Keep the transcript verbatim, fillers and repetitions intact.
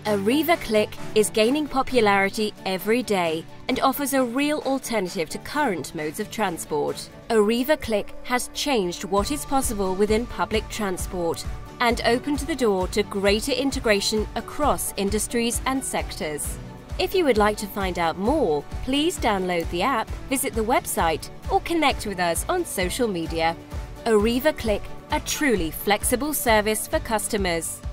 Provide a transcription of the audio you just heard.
ArrivaClick is gaining popularity every day and offers a real alternative to current modes of transport. ArrivaClick has changed what is possible within public transport and opened the door to greater integration across industries and sectors. If you would like to find out more, please download the app, visit the website, or connect with us on social media. ArrivaClick, a truly flexible service for customers.